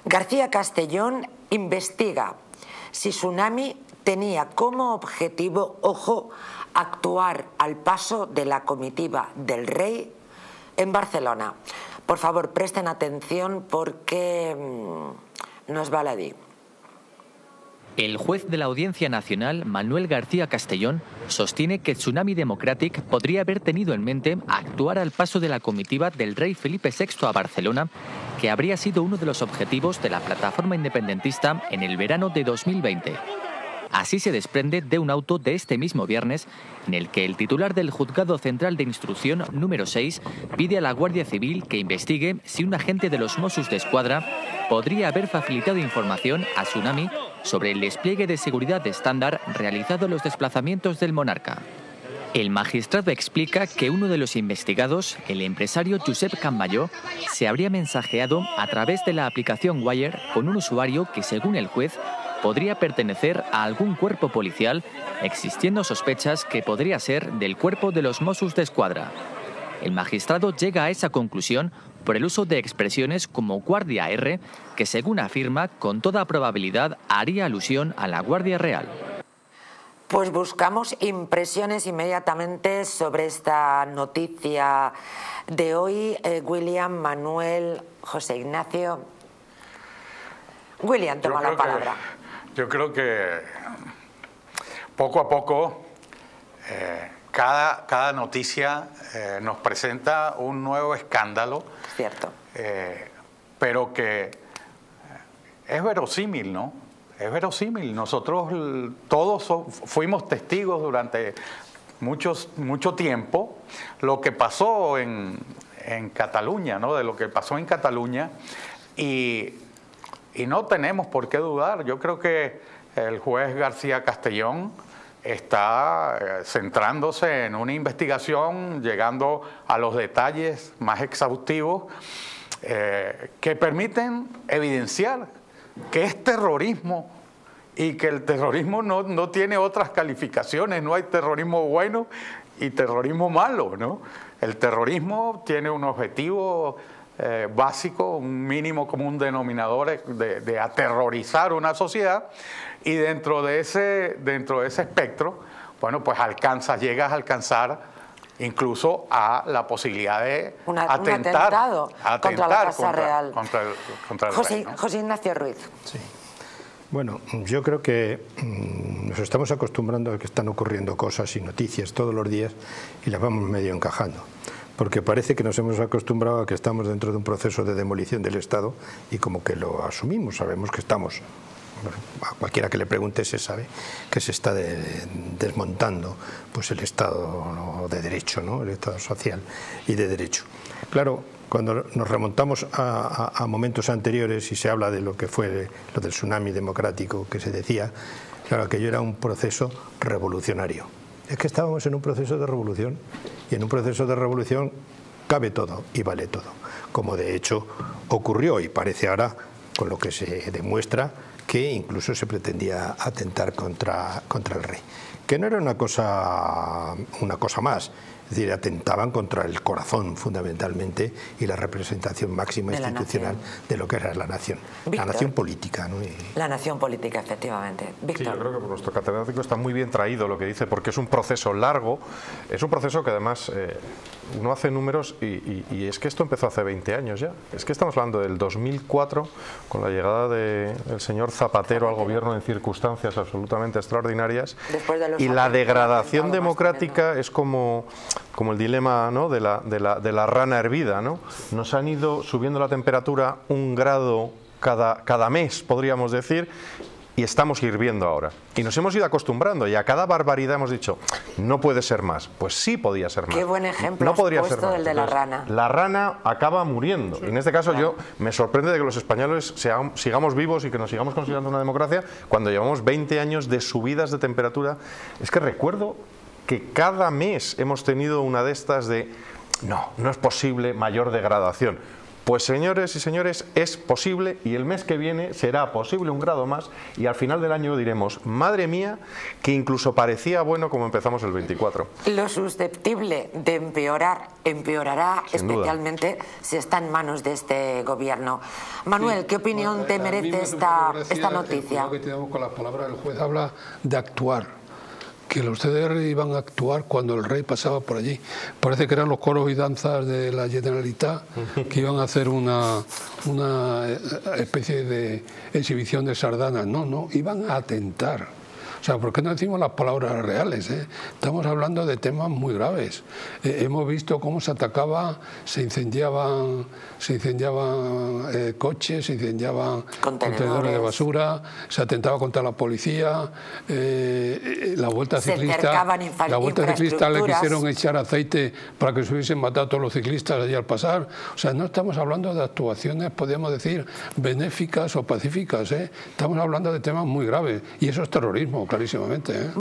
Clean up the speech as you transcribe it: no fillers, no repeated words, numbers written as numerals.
García Castellón investiga si Tsunami tenía como objetivo, ojo, actuar al paso de la comitiva del rey en Barcelona. Por favor, presten atención porque no es baladí. El juez de la Audiencia Nacional, Manuel García Castellón, sostiene que Tsunami Democratic podría haber tenido en mente actuar al paso de la comitiva del rey Felipe VI a Barcelona, que habría sido uno de los objetivos de la plataforma independentista en el verano de 2020. Así se desprende de un auto de este mismo viernes en el que el titular del Juzgado Central de Instrucción número 6 pide a la Guardia Civil que investigue si un agente de los Mossos d'Esquadra podría haber facilitado información a Tsunami sobre el despliegue de seguridad estándar realizado en los desplazamientos del monarca. El magistrado explica que uno de los investigados, el empresario Josep Campmajó, se habría mensajeado a través de la aplicación Wire con un usuario que, según el juez, podría pertenecer a algún cuerpo policial, existiendo sospechas que podría ser del cuerpo de los Mossos d'Esquadra. El magistrado llega a esa conclusión por el uso de expresiones como Guardia R, que según afirma, con toda probabilidad haría alusión a la Guardia Real. Pues buscamos impresiones inmediatamente sobre esta noticia de hoy. William, Manuel, José Ignacio. William, toma la palabra. Yo creo que poco a poco cada noticia nos presenta un nuevo escándalo. Cierto. Pero que es verosímil, ¿no? Es verosímil. Nosotros todos fuimos testigos durante mucho tiempo lo que pasó en Cataluña, ¿no? De lo que pasó en Cataluña y no tenemos por qué dudar. Yo creo que el juez García Castellón está centrándose en una investigación, llegando a los detalles más exhaustivos que permiten evidenciar que es terrorismo y que el terrorismo no tiene otras calificaciones. No hay terrorismo bueno y terrorismo malo, ¿no? El terrorismo tiene un objetivo básico, un mínimo común denominador de aterrorizar una sociedad, y dentro de ese espectro, bueno, pues llegas a alcanzar incluso a la posibilidad de atentar contra la Casa Real. Contra el rey, ¿no? José Ignacio Ruiz. Sí. Bueno, yo creo que nos estamos acostumbrando a que están ocurriendo cosas y noticias todos los días y las vamos medio encajando. Porque parece que nos hemos acostumbrado a que estamos dentro de un proceso de demolición del Estado y como que lo asumimos, sabemos que estamos. Bueno, a cualquiera que le pregunte se sabe que se está desmontando pues el Estado de Derecho, ¿no? El Estado social y de Derecho. Claro, cuando nos remontamos a momentos anteriores y se habla de lo que fue lo del tsunami democrático que se decía, claro, aquello era un proceso revolucionario. Es que estábamos en un proceso de revolución y en un proceso de revolución cabe todo y vale todo, como de hecho ocurrió y parece ahora con lo que se demuestra que incluso se pretendía atentar contra el rey, que no era una cosa más, es decir, atentaban contra el corazón fundamentalmente y la representación máxima institucional de lo que era la nación, Víctor. La nación política, ¿no? La nación política, efectivamente. Víctor. Sí, yo creo que por nuestro catedrático está muy bien traído lo que dice, porque es un proceso largo, es un proceso que además uno hace números y es que esto empezó hace 20 años ya, es que estamos hablando del 2004 con la llegada del señor Zapatero al gobierno en circunstancias absolutamente extraordinarias y la degradación democrática es como el dilema, ¿no? de la rana hervida, ¿no? Nos han ido subiendo la temperatura 1 grado cada mes, podríamos decir, y estamos hirviendo ahora. Y nos hemos ido acostumbrando y a cada barbaridad hemos dicho, no puede ser más. Pues sí podía ser más. Qué buen ejemplo no podría ser más. Del de la rana. La rana acaba muriendo. Y en este caso yo me sorprende de que los españoles sigamos vivos y que nos sigamos considerando una democracia cuando llevamos 20 años de subidas de temperatura. Es que recuerdo que cada mes hemos tenido una de estas de no es posible mayor degradación. Pues señores y señores, es posible, y el mes que viene será posible un grado más, y al final del año diremos, madre mía, que incluso parecía bueno como empezamos el 24. Lo susceptible de empeorar, empeorará especialmente si está en manos de este gobierno. Manuel, ¿qué opinión te merece esta noticia? Lo que tenemos con las palabras del juez habla de actuar. Que los CDR iban a actuar cuando el rey pasaba por allí. Parece que eran los coros y danzas de la Generalitat que iban a hacer una especie de exhibición de sardanas. No, iban a atentar. O sea, ¿por qué no decimos las palabras reales? Estamos hablando de temas muy graves. Hemos visto cómo se atacaba, se incendiaban coches, se incendiaban contenedores de basura, se atentaba contra la policía, la vuelta ciclista le quisieron echar aceite para que se hubiesen matado a todos los ciclistas allí al pasar. O sea, no estamos hablando de actuaciones, podríamos decir, benéficas o pacíficas. Estamos hablando de temas muy graves y eso es terrorismo, clarísimamente.